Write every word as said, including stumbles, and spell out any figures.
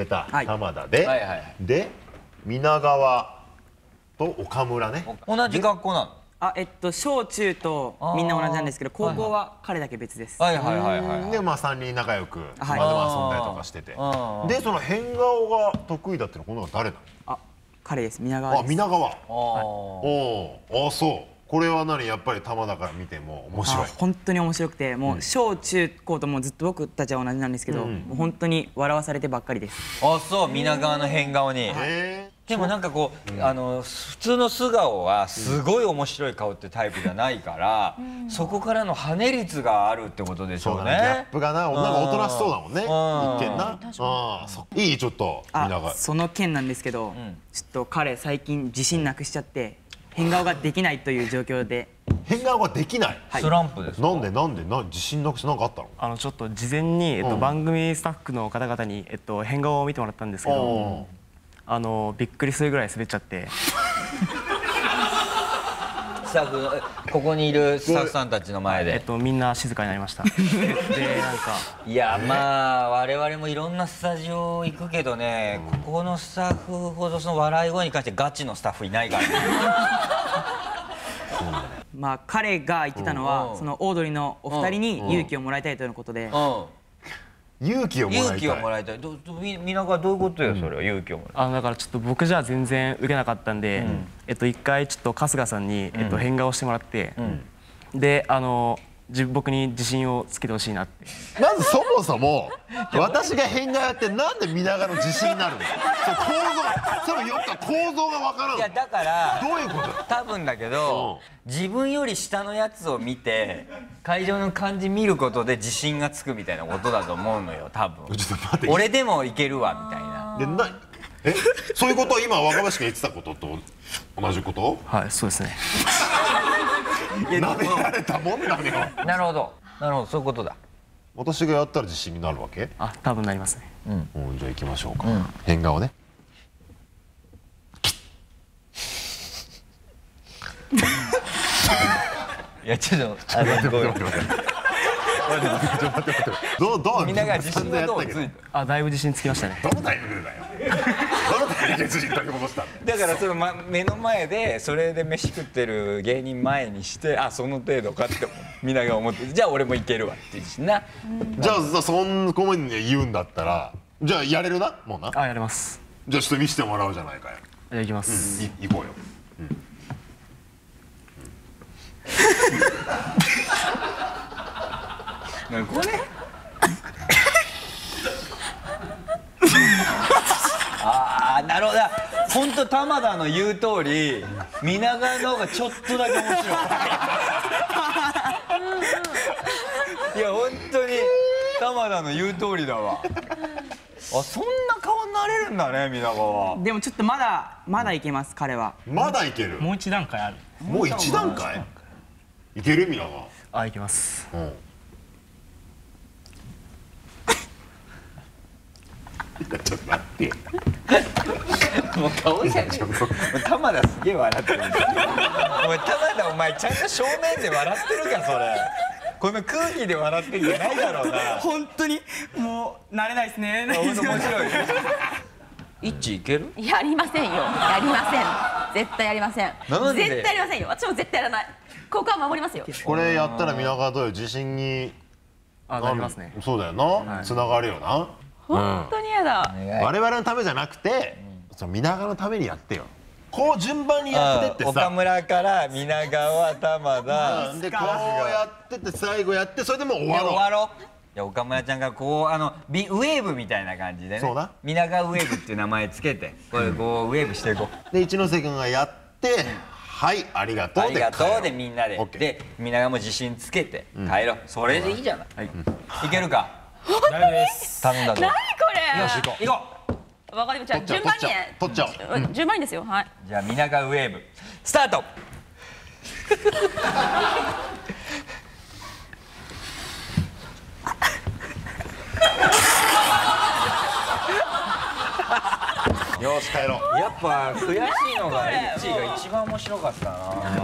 めたはい玉田で、 はいはいはい。 で皆川と岡村ね。 同じ学校なの？ あ、えっと小中とみんな同じなんですけど、高校は彼だけ別です。 はいはいはいはい。 でまあさんにん仲良く島ではいも遊んだりとかしてて、 あーでその変顔が得意だってのはこの子誰なあ、彼です。皆の？あ、 川です。 皆川。 あー。 おお、あ、そう。これは何やっぱり玉田から見ても面白い。 あ、本当に面白くて、もう小中高ともうずっと僕たちは同じなんですけど、 うんもう本当に笑わされてばっかりです。 あ、そう、皆川の変顔に。 えでもなんかこう、あの普通の素顔はすごい面白い顔ってタイプじゃないから、そこからの跳ね率があるってことでしょうそうだね。ギャッね。 プがな、なんかおとなしそうだもんね。 うん一見な。ああ、そう。いいちょっと皆あ、 川。 その件なんですけど、 んちょっと彼最近自信なくしちゃって変顔ができないという状況で。 変顔ができない。 スランプですか？ なんでなんでな自信なくしなんかあったの？ あのちょっと事前に、えっと、 うん番組スタッフの方々に、えっと、変顔を見てもらったんですけおど、あのびっくりするぐらい滑っちゃって。 スタッフ、ここにいるスタッフさんたちの前で。 えっと、みんな静かになりました。で、なんか、 いや、まあ我々もいろんなスタジオ行くけどね、ここのスタッフほどその笑い声に関してガチのスタッフいないからね。 まあ彼が言ってたのは、 うんそのオードリーのお二人に勇気をもらいたいということで、 うん。 勇気をもらいたい。 勇気をもらいたい。ど、ど、み、皆がどういうことよ、それは、勇気をもらいたい。 あのだからちょっと僕じゃ全然受けなかったんで、えっと一回ちょっと春日さんに、えっと変顔してもらって、で、あの自僕に自信をつけてほしいなって。 まずそもそも私が変顔やってなんで皆川の自信になるの？そう構造、そのよった構造がわからん。 いや、だからどういうこと？ 多分だけど、自分より下のやつを見て会場の感じ見ることで自信がつくみたいなことだと思うのよ、多分。 ちょっと待って。 俺でもいけるわみたいな。 でなえそういうこと今若林が言ってたことと同じこと？ はい、そうですね。 なめられたもんだね。 なるほど、なるほど、そういうことだ。 私がやったら自信になるわけ？ あ、多分なりますね。 うん、じゃあ行きましょうか。変顔ね。 いや、ちょっと、あの、ごめん。 どうどう？ みんなが自信がどうついて。 あ、だいぶ自信つきましたね。 どのタイミングでだよ。どのタイミングで自信取り戻したんだよ。 だからその、ま、目の前でそれで飯食ってる芸人前にしてあその程度かってみんなが思ってじゃあ俺もいけるわっていうしな。 じゃあさそんこまで言うんだったらじゃあやれるなもうな。 あ、やります。 じゃあちょっと見せてもらおうじゃないかよ。 じゃあ行きます。 い行こうよ。 なんかこれああなるほど。本当玉田の言う通り皆川の方がちょっとだけ面白い。いや本当に玉田の言う通りだわ。あそんな顔になれるんだね皆川。 でもちょっとまだまだいけます彼は。 まだいける。 もう一段階ある。 もう一段階いける皆川。 あ、行きます。 うん。ちょっと待って。 もう顔じゃねえ。もう玉田すげえ笑ってる。お前玉田お前ちゃんと正面で笑ってるかそれ。この空気で笑ってんじゃないだろうな。 本当にもう慣れないですね。 面白い。一致いける？ やりませんよ。やりません。絶対やりません。 なんで絶対やりませんよ。私も絶対やらない。ここは守りますよ。 これやったら皆川どういう自信にあ、なりますね。 そうだよな。つながるよな。 本当にやだ。 我々のためじゃなくてその皆川のためにやってよ。こう順番にやってってさ。 岡村から皆川玉田でこうやってって最後やってそれでもう終わろう。 終わろう。いや岡村ちゃんがこうあのビウェーブみたいな感じでね。 そうな。 皆川ウェーブっていう名前つけてこれこうウェーブしていこう。 で一ノ瀬君がやってはいありがとうありでがとうでみんなで。で皆川も自信つけて帰ろう。それでいいじゃない。いけるか。 大丈夫です。 頼んだぞ。 何これ。 よし行こう。 行こう。 わかりました。 取っちゃおう順番にね。 取っちゃおう取っちゃおう。 順番にですよ。はい。 じゃあ皆川ウェーブスタート。 よし帰ろう。 やっぱ悔しいのがエッチが一番面白かったな。